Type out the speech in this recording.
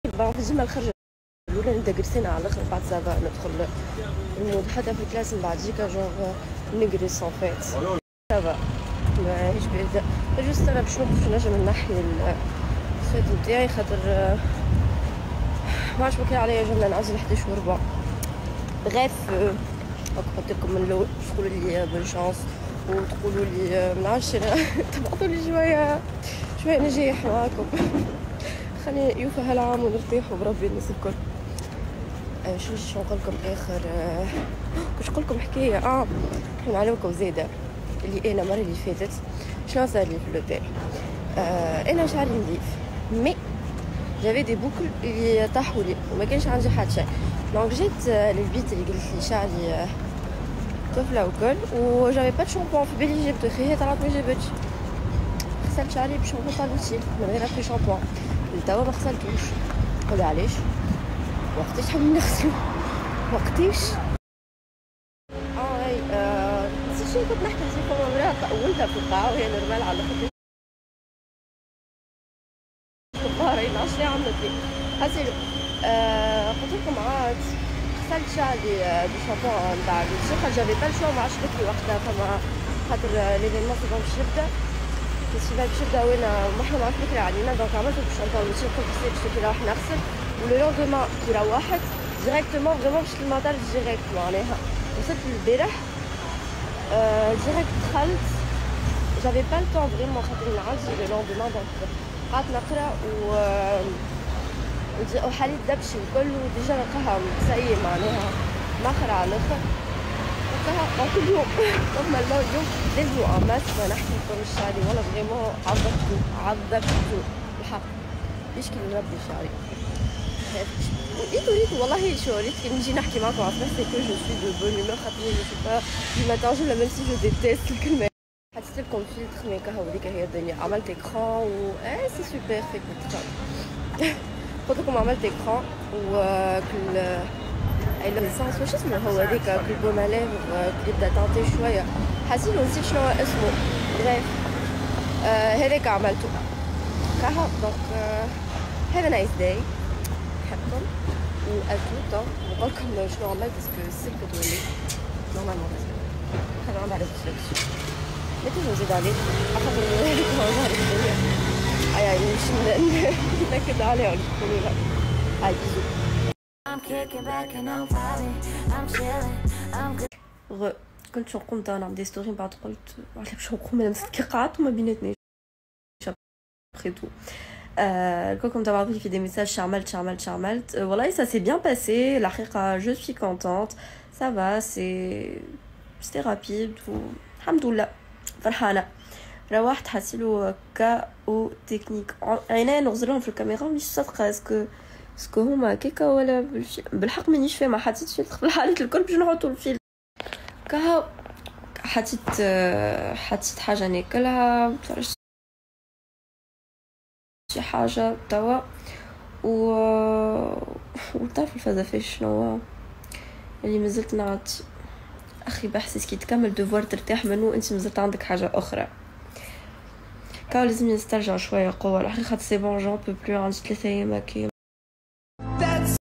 في الجمعة الخرجة الأولى نبدا جرسينا على الآخر، بعد سافا ندخل المود حتى في الكلاس من بعد جيكا جونغ نجرس اون فيت سافا ماهيش باردة. جوست أنا باش نوقف نجم نحي السويت نتاعي خاطر معرفش بكري عليا جملة نعزل 11:15. بغيف قلت لكم من الأول تقولوا لي بون شانس وتقولوا لي منعرفش تبعثوا لي شوية نجاح معاكم. خليني يوفى هالعام ونرتاحوا بربي الناس الكل. شو نقول لكم اخر كش نقول لكم حكايه نعلمكم زاده اللي انا المره اللي فاتت شنو صار لي في الاوتيل. انا شعري نظيف مي جافي دي بوكل اللي طاحوا لي وما كانش عندي حتى شيء. دونك جيت للبيت اللي قلت لي شعري طفله وكل وجافي با شامبون في بالي جبت خي طلعت ما جابتش. غسلت شعري بشامبون طالوتي من غير ابري شامبون لتوا ما غسلتوش. قولي علاش؟ وقتاش حابين نغسلو وقتاش اي نسيت شنو كنت نحكي لكم. مرة ولدها في القاعة وهي نورمال على خاطر الظهر 12 عملت لي حسيت قلت لكم عاد غسلت شعري بشامبون نتاع الشيخة جافي با الشوا ما عادش بكري وقتها فما خاطر ليفينمون سي باش يبدا الفيستيفال باش يبدا وانا ما احنا معرفش بكري علينا. دونك عملته بشامبون ماشي قلت باش راح نغسل ولو لوندومان كي روحت ديريكتومون فريمون مشيت للمطار ديريكت معناها وصلت البارح ديريكت دخلت جافي با الطون فريمون خاطر نعدي لو لوندومان. دونك قعدت نقرا وحالي دبشي الكل وديجا نلقاها سيء معناها ماخرة على الاخر نلقاها كل يوم. نورمالمون اليوم لازم ماسكة نحكي لكم شعري والله فريمون عذبتو الحق يشكي لربي شعري. ريتو والله شو ريت كي نجي نحكي معاكم على فرنسي كو جو سوي دو بون هيومور خاطر جو سو با دو ماتان جو لا ميم سي جو ديتيست الكلمة. حطيت لكم فيلتر ميك اب هذيك هي الدنيا. عملت اكران و سي سوبر فيك قلت لكم عملت اكران وكل الليسانس واش اسمه هو هذيك كل بوماليف كي يبدا تانتي شويه حسيت ونسيت شنو اسمه بريف هذاك عملته كاها. دونك هاف نايس داي نحبكم واتوتا نقول لكم شنو عملت باسكو السلك تولي نورمالمون خلينا نعمل على السلك ما تنجم نزيد عليه خاطر هذيك ظهرت الدنيا اي مش نكد عليه ولا تقولوا لا هاي بيزو. كنت شو نقوم نعمل دي ستوري بعد قلت على باش نقوم انا مسكي قعدت وما بيناتنيش après tout. Comme t'as appris fait des messages charmelt. Voilà, et ça s'est bien passé. La haqiqa, je suis contente. Ça va, c'était rapide. Alhamdoulilah. فرحانة. روحت حاسيلو كاو تكنيك. عيني نغزلهم في الكاميرا مش صادقة اسكو هما كيكا ولا بالحق مانيش فاهمة. حطيت فيلتر في الحالات الكل باش نحطو الفيلتر كاو حطيت حاجة ناكلها بصراحة شي حاجة توا وتعرف الفلسفة شنو اللي مازلت نعطي اخي بحسس كي تكمل دوفوار ترتاح منه انت مازلت عندك حاجة اخرى. كاو لازم نسترجع شوية قوة الحقيقة. سي بون جون بو بلو عندي 3 ايام هكا